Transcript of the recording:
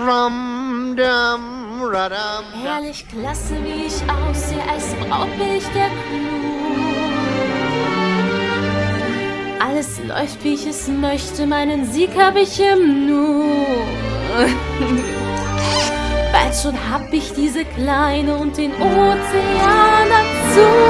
Herrlich klasse, wie ich aussehe, als Braut bin ich der Clou. Alles läuft, wie ich es möchte, meinen Sieg hab ich im Nu. Bald schon hab ich diese Kleine und den Ozean dazu.